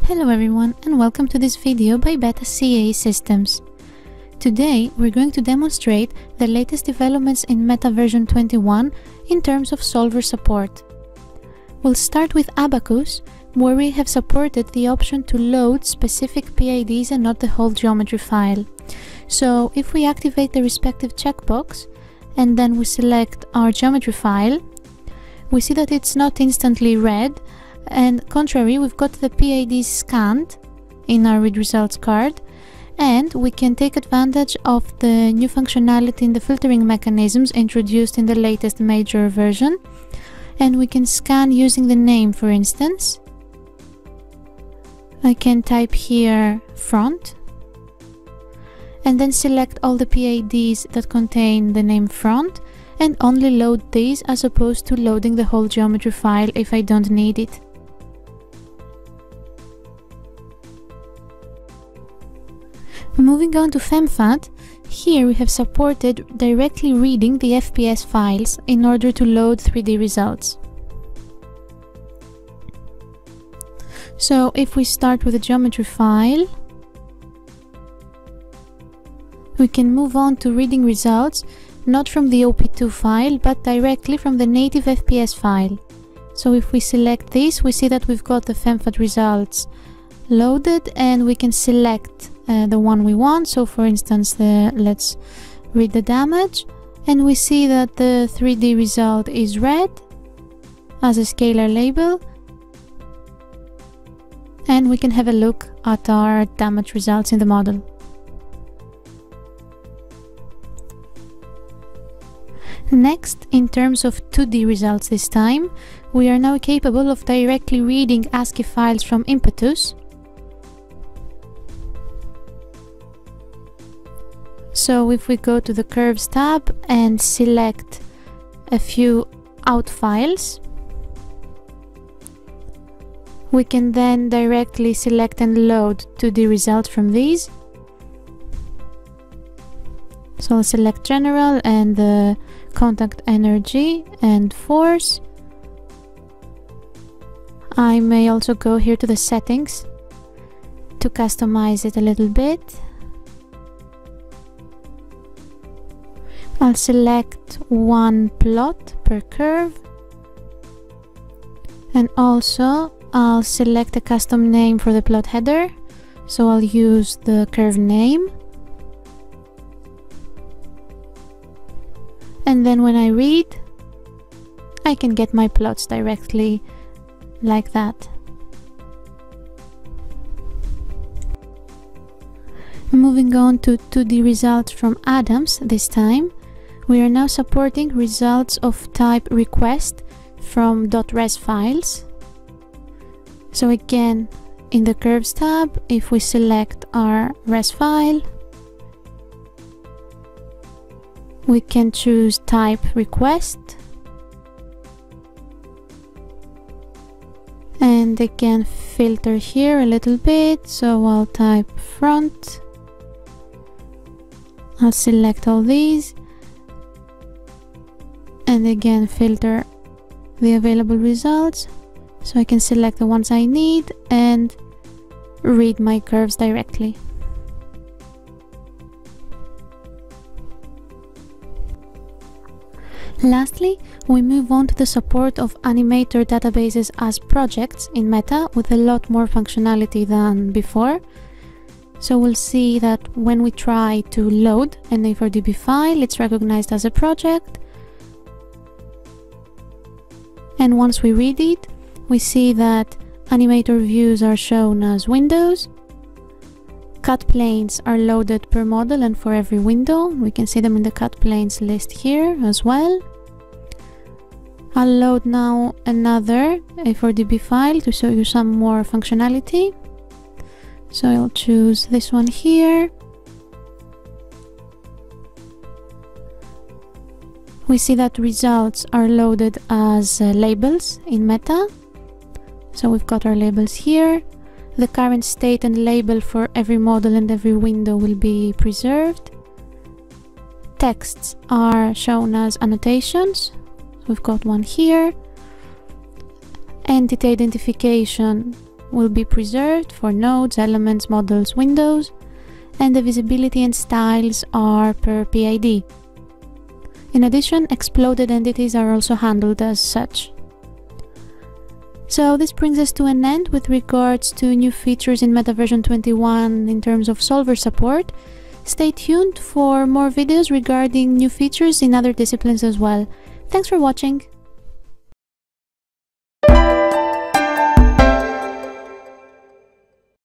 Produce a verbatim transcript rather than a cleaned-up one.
Hello everyone and welcome to this video by Beta C A Systems. Today we're going to demonstrate the latest developments in Meta version twenty-one in terms of solver support. We'll start with Abacus, where we have supported the option to load specific P I Ds and not the whole geometry file. So if we activate the respective checkbox and then we select our geometry file, we see that it's not instantly read, and contrary, we've got the P I Ds scanned in our read results card, and we can take advantage of the new functionality in the filtering mechanisms introduced in the latest major version, and we can scan using the name. For instance, I can type here front and then select all the P I Ds that contain the name front and only load these, as opposed to loading the whole geometry file if I don't need it. Moving on to FemFat, here we have supported directly reading the F P S files in order to load three D results. So if we start with a geometry file, we can move on to reading results not from the O P two file but directly from the native F P S file. So if we select this, we see that we've got the FemFat results loaded, and we can select uh, the one we want. So for instance, the let's read the damage, and we see that the three D result is read as a scalar label, and we can have a look at our damage results in the model. Next, in terms of two D results this time, we are now capable of directly reading ASCII files from Impetus. So if we go to the Curves tab and select a few out files, we can then directly select and load two D results from these. So I'll select General and the contact energy and force. I may also go here to the settings to customize it a little bit. I'll select one plot per curve, and also I'll select a custom name for the plot header, so I'll use the curve name. And then when I read, I can get my plots directly like that. Moving on to two D results from Adams this time, we are now supporting results of type request from .res files. So again, in the Curves tab, if we select our res file, we can choose type request, and again filter here a little bit, so I'll type front, I'll select all these, and again filter the available results so I can select the ones I need and read my curves directly. Lastly, we move on to the support of animator databases as projects in Meta with a lot more functionality than before. So we'll see that when we try to load an A four D B file, it's recognized as a project. And once we read it, we see that animator views are shown as windows. Cut planes are loaded per model and for every window. We can see them in the cut planes list here as well. I'll load now another A four D B file to show you some more functionality. So I'll choose this one here. We see that results are loaded as uh, labels in Meta. So we've got our labels here. The current state and label for every model and every window will be preserved. Texts are shown as annotations. We've got one here. Entity identification will be preserved for nodes, elements, models, windows, and the visibility and styles are per P I D. In addition, exploded entities are also handled as such. So this brings us to an end with regards to new features in Meta version twenty-one in terms of solver support. Stay tuned for more videos regarding new features in other disciplines as well. Thanks for watching!